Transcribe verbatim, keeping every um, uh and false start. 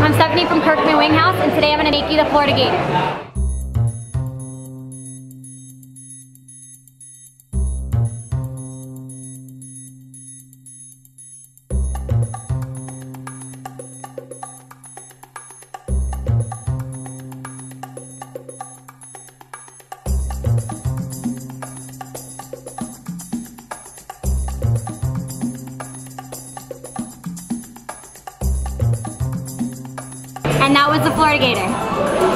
I'm Stephanie from Kirkman Wing House, and today I'm going to make you the Florida Gator. And that was the Florida Gator.